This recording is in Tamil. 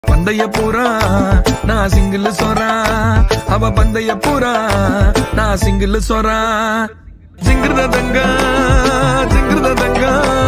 பந்தய பூரா நான் சிங்கிள் சொரா, அவ பந்தய பூரா நான் சிங்கிள் சொரா. ஜிங்கிருத தங்கா ஜிங்கிருத தங்கா